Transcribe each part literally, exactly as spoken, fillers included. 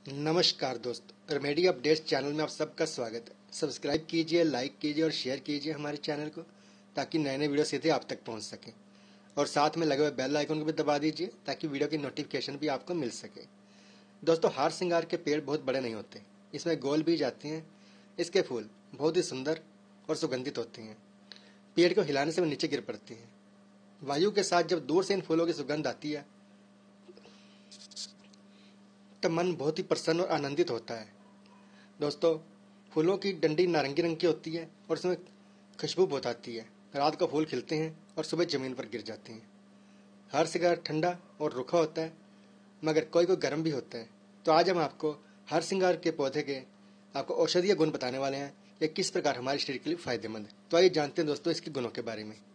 नमस्कार दोस्तों, remedy updates channel में आप सबका स्वागत है। सब्सक्राइब कीजिए, लाइक कीजिए और शेयर कीजिए हमारे चैनल को, ताकि नए नए वीडियो सीधे आप तक पहुंच सकें। और साथ में लगे हुए बेल आइकन को भी दबा दीजिए, ताकि वीडियो की नोटिफिकेशन भी आपको मिल सके। दोस्तों, हार श्रृंगार के पेड़ बहुत बड़े नहीं होते, इसमें गोल बीज आते हैं। इसके फूल बहुत ही सुंदर और सुगंधित होते हैं। पेड़ को हिलाने से वे नीचे गिर पड़ते हैं। वायु के साथ जब दूर से इन फूलों की सुगंध आती है तब मन बहुत ही प्रसन्न और आनंदित होता है। दोस्तों, फूलों की डंडी नारंगी रंग की होती है और उसमें खुशबू बहुत आती है। रात को फूल खिलते हैं और सुबह जमीन पर गिर जाते हैं। हर श्रृंगार ठंडा और रुखा होता है, मगर कोई कोई गर्म भी होता है। तो आज हम आपको हर श्रृंगार के पौधे के आपको औषधीय गुण बताने वाले हैं, ये किस प्रकार हमारे शरीर के लिए फायदेमंद है। तो आइए जानते हैं दोस्तों इसके गुणों के बारे में।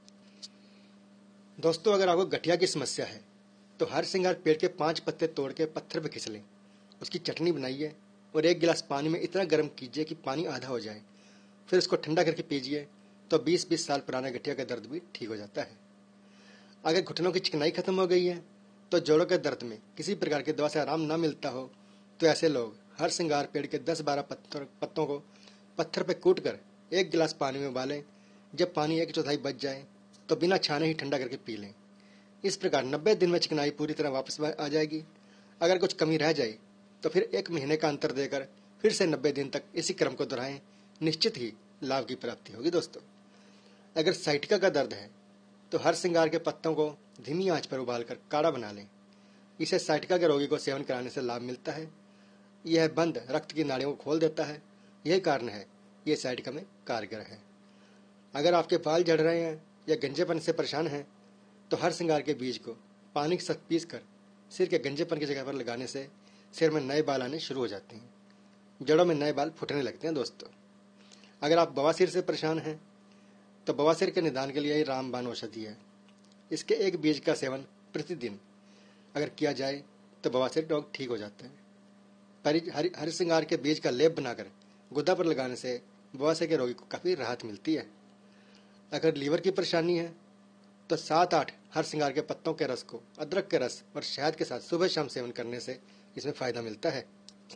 दोस्तों, अगर आपको गठिया की समस्या है तो हर श्रृंगार पेड़ के पांच पत्ते तोड़ के पत्थर पर खिंच लें, उसकी चटनी बनाइए और एक गिलास पानी में इतना गर्म कीजिए कि पानी आधा हो जाए। फिर उसको ठंडा करके पीजिए तो बीस बीस साल पुराना गठिया का दर्द भी ठीक हो जाता है। अगर घुटनों की चिकनाई खत्म हो गई है तो जोड़ों के दर्द में किसी प्रकार की दवा से आराम ना मिलता हो, तो ऐसे लोग हर श्रृंगार पेड़ के दस बारह पत्थर पत्तों को पत्थर पर कूट कर एक गिलास पानी में उबालें। जब पानी एक चौथाई बच जाए तो बिना छाने ही ठंडा करके पी लें। इस प्रकार नब्बे दिन में चिकनाई पूरी तरह वापस आ जाएगी। अगर कुछ कमी रह जाए तो फिर एक महीने का अंतर देकर फिर से नब्बे दिन तक इसी क्रम को दोहराएं, निश्चित ही लाभ की प्राप्ति होगी। दोस्तों, अगर साइटिका का दर्द है तो हर श्रृंगार के पत्तों को धीमी आंच पर उबालकर काढ़ा बना लें। इसे साइटिका के रोगी को सेवन कराने से लाभ मिलता है। यह बंद रक्त की नाड़ियों को खोल देता है। यही कारण है ये साइटिका में कारगर है। अगर आपके बाल झड़ रहे हैं या गंजेपन से परेशान हैं तो हर श्रृंगार के बीज को पानी के साथ पीस कर सिर के गंजेपन की जगह पर लगाने से सिर में नए बाल आने शुरू हो जाते हैं, जड़ों में नए बाल फूटने लगते हैं। दोस्तों, अगर आप बवासीर से परेशान हैं तो बवासीर के निदान के लिए ही रामबाण औषधि है। इसके एक बीज का सेवन प्रतिदिन अगर किया जाए तो बवासीर रोग ठीक हो जाता है। पर हर हर श्रृंगार के बीज का लेप बनाकर गुदा पर लगाने से बवासीर के रोगी को काफ़ी राहत मिलती है। अगर लीवर की परेशानी है तो सात आठ हर श्रृंगार के पत्तों के रस को अदरक के रस और शहद के साथ सुबह शाम सेवन करने से इसमें फायदा मिलता है।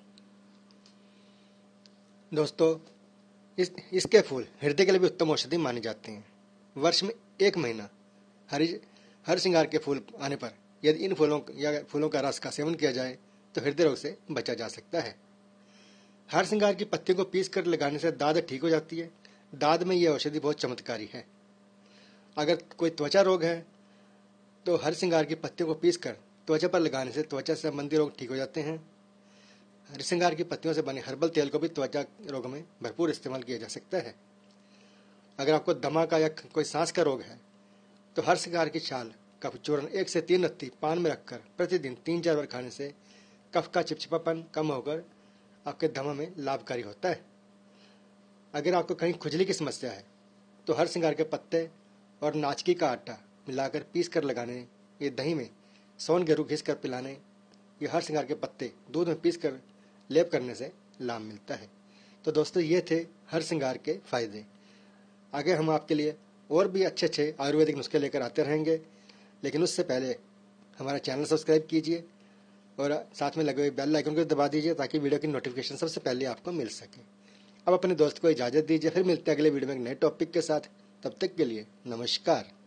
दोस्तों, इस इसके फूल हृदय के लिए भी उत्तम औषधि माने जाते हैं। वर्ष में एक महीना हरी हर श्रृंगार के फूल आने पर यदि इन फूलों या फूलों का रस का सेवन किया जाए तो हृदय रोग से बचा जा सकता है। हर श्रृंगार की पत्तियों को पीस कर लगाने से दाद ठीक हो जाती है। दाद में यह औषधि बहुत चमत्कारी है। अगर कोई त्वचा रोग है तो हर श्रृंगार की पत्तियों को पीस कर त्वचा पर लगाने से त्वचा से संबंधी रोग ठीक हो जाते हैं। हर श्रृंगार की पत्तियों से बने हर्बल तेल को भी त्वचा रोग में भरपूर इस्तेमाल किया जा सकता है। अगर आपको दमा का या कोई सांस का रोग है तो हर श्रृंगार की छाल का चूर्ण एक से तीन रत्ती पान में रखकर प्रतिदिन तीन चार बार खाने से कफ का चिपचिपापन कम होकर आपके दमा में लाभकारी होता है। अगर आपको कहीं खुजली की समस्या है तो हर श्रृंगार के पत्ते और नाचकी का आटा मिलाकर पीस कर लगाने, ये दही में सोन गेरू घिस कर पिलाने, ये हर श्रृंगार के पत्ते दूध में पीस कर लेप करने से लाभ मिलता है। तो दोस्तों, ये थे हर श्रृंगार के फायदे। आगे हम आपके लिए और भी अच्छे अच्छे आयुर्वेदिक नुस्खे लेकर आते रहेंगे, लेकिन उससे पहले हमारा चैनल सब्सक्राइब कीजिए और साथ में लगे हुए बेल आइकन को दबा दीजिए, ताकि वीडियो की नोटिफिकेशन सबसे पहले आपको मिल सके। अब अपने दोस्त को इजाज़त दीजिए, फिर मिलते हैं अगले वीडियो में एक नए टॉपिक के साथ। तब तक के लिए नमस्कार।